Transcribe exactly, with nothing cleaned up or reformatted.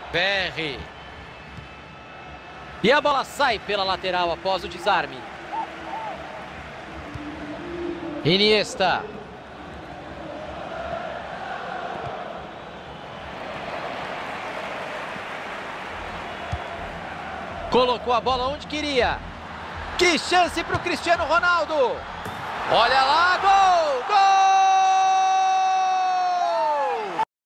Perry. E a bola sai pela lateral após o desarme. Iniesta. Colocou a bola onde queria. Que chance para o Cristiano Ronaldo. Olha lá, gol! Gol!